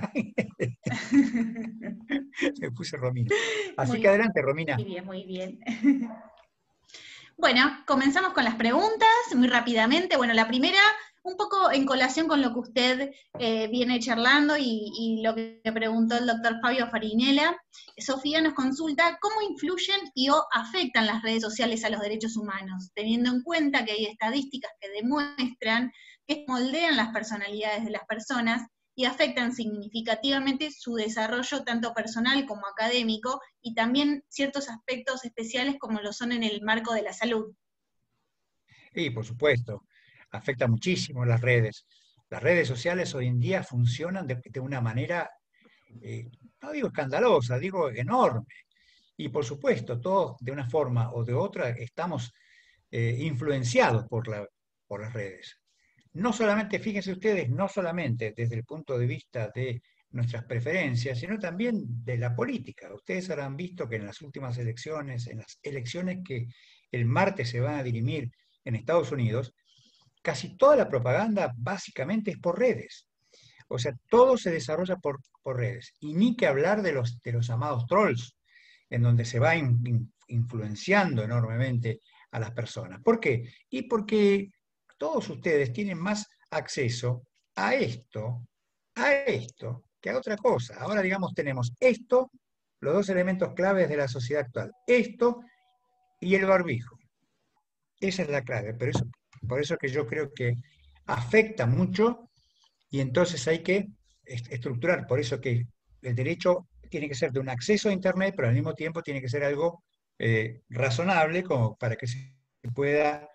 Le puse Romino. Así que adelante, Romina. Muy bien, muy bien. Bueno, comenzamos con las preguntas muy rápidamente. Bueno, la primera, un poco en colación con lo que usted viene charlando y lo que preguntó el doctor Fabio Farinella. Sofía nos consulta cómo influyen o afectan las redes sociales a los derechos humanos, teniendo en cuenta que hay estadísticas que demuestran que moldean las personalidades de las personas y afectan significativamente su desarrollo tanto personal como académico, y también ciertos aspectos especiales como lo son en el marco de la salud. Sí, por supuesto, afecta muchísimo las redes. Las redes sociales hoy en día funcionan de una manera, no digo escandalosa, digo enorme. Y por supuesto, todos de una forma o de otra estamos influenciados por las redes. No solamente, fíjense ustedes, no solamente desde el punto de vista de nuestras preferencias, sino también de la política. Ustedes habrán visto que en las últimas elecciones, en las elecciones que el martes se van a dirimir en Estados Unidos, casi toda la propaganda básicamente es por redes. O sea, todo se desarrolla por redes. Y ni que hablar de los llamados trolls, en donde se va influenciando enormemente a las personas. ¿Por qué? Y porque todos ustedes tienen más acceso a esto que a otra cosa. Ahora, digamos, tenemos esto, los dos elementos claves de la sociedad actual, esto y el barbijo. Esa es la clave, por eso que yo creo que afecta mucho y entonces hay que estructurar. Por eso que el derecho tiene que ser de un acceso a Internet, pero al mismo tiempo tiene que ser algo razonable como para que se pueda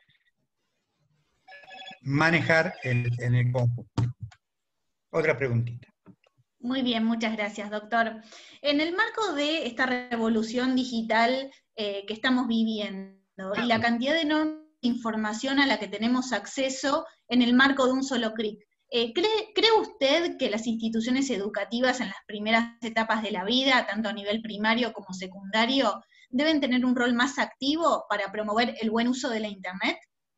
manejar en el conjunto. Otra preguntita. Muy bien, muchas gracias, doctor. En el marco de esta revolución digital que estamos viviendo y la cantidad de enorme información a la que tenemos acceso en el marco de un solo clic, ¿cree usted que las instituciones educativas en las primeras etapas de la vida, tanto a nivel primario como secundario, deben tener un rol más activo para promover el buen uso de la Internet?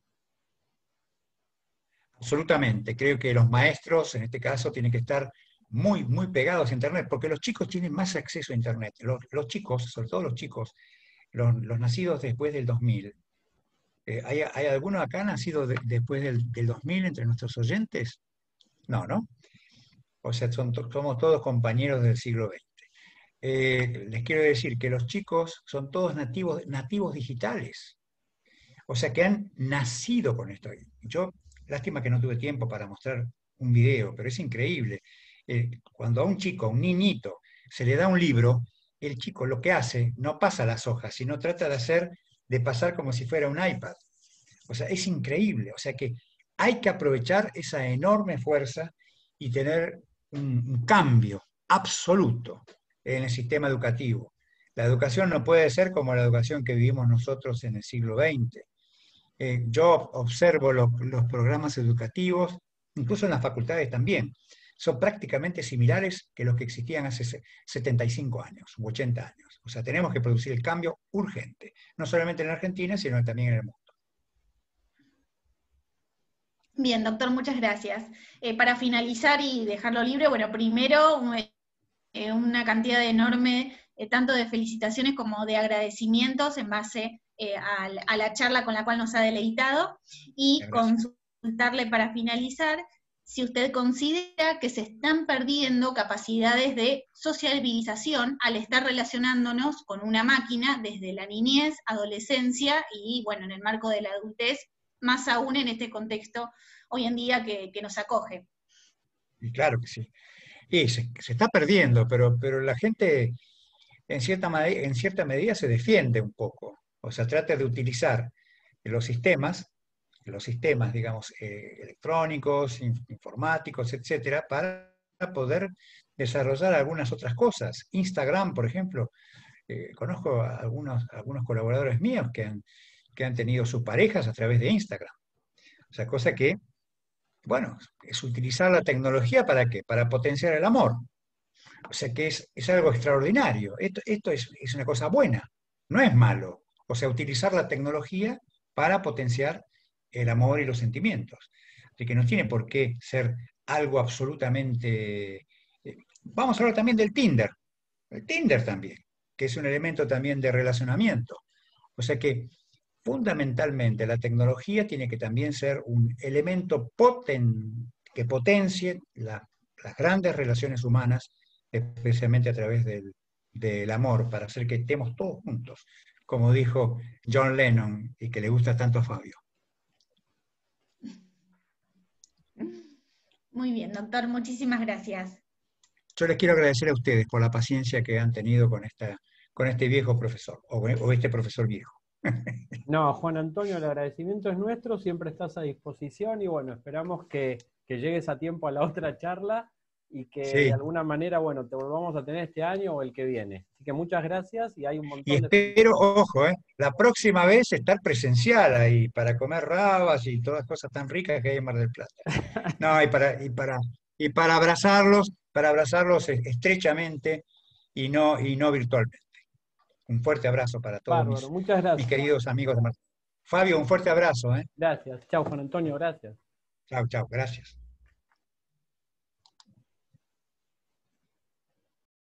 Absolutamente. Creo que los maestros, en este caso, tienen que estar muy, muy pegados a Internet, porque los chicos tienen más acceso a Internet. Los chicos, sobre todo los chicos, los nacidos después del 2000. ¿Hay alguno acá nacido después del 2000 entre nuestros oyentes? No, ¿no? O sea, somos todos compañeros del siglo XX. Les quiero decir que los chicos son todos nativos digitales. O sea, que han nacido con esto. Yo, lástima que no tuve tiempo para mostrar un video, pero es increíble. Cuando a un chico, a un niñito, se le da un libro, el chico lo que hace no pasa las hojas, sino trata de pasar como si fuera un iPad. O sea, es increíble. O sea que hay que aprovechar esa enorme fuerza y tener un cambio absoluto en el sistema educativo. La educación no puede ser como la educación que vivimos nosotros en el siglo XX. Yo observo los programas educativos, incluso en las facultades también, son prácticamente similares que los que existían hace 75 años u 80 años. O sea, tenemos que producir el cambio urgente, no solamente en Argentina, sino también en el mundo. Bien, doctor, muchas gracias. Para finalizar y dejarlo libre, bueno, primero una cantidad enorme, tanto de felicitaciones como de agradecimientos en base a la charla con la cual nos ha deleitado, y consultarle para finalizar si usted considera que se están perdiendo capacidades de sociabilización al estar relacionándonos con una máquina desde la niñez, adolescencia y, bueno, en el marco de la adultez, más aún en este contexto hoy en día que nos acoge. Y claro que sí. Y se está perdiendo, pero la gente en cierta medida se defiende un poco. O sea, trata de utilizar los sistemas, digamos, electrónicos, informáticos, etcétera, para poder desarrollar algunas otras cosas. Instagram, por ejemplo, conozco a algunos colaboradores míos que han tenido sus parejas a través de Instagram. O sea, cosa que, bueno, es utilizar la tecnología ¿para qué? Para potenciar el amor. O sea que es algo extraordinario. Esto es una cosa buena, no es malo. O sea, utilizar la tecnología para potenciar el amor y los sentimientos. Así que no tiene por qué ser algo absolutamente... Vamos a hablar también del Tinder. El Tinder también, que es un elemento también de relacionamiento. O sea que fundamentalmente la tecnología tiene que también ser un elemento que potencie las grandes relaciones humanas, especialmente a través del amor, para hacer que estemos todos juntos, como dijo John Lennon y que le gusta tanto a Fabio. Muy bien, doctor, muchísimas gracias. Yo les quiero agradecer a ustedes por la paciencia que han tenido con este viejo profesor, o este profesor viejo. No, Juan Antonio, el agradecimiento es nuestro, siempre estás a disposición y bueno, esperamos que llegues a tiempo a la otra charla y que sí, de alguna manera, bueno, te volvamos a tener este año o el que viene. Así que muchas gracias y hay un montón y espero, ojo, la próxima vez estar presencial ahí para comer rabas y todas las cosas tan ricas que hay en Mar del Plata. No, y para abrazarlos estrechamente y no virtualmente. Un fuerte abrazo para todos Bárbaro, muchas gracias. mis queridos amigos de Mar. Fabio, un fuerte abrazo. Gracias. Chao, Juan Antonio, gracias. Chao, chao, gracias.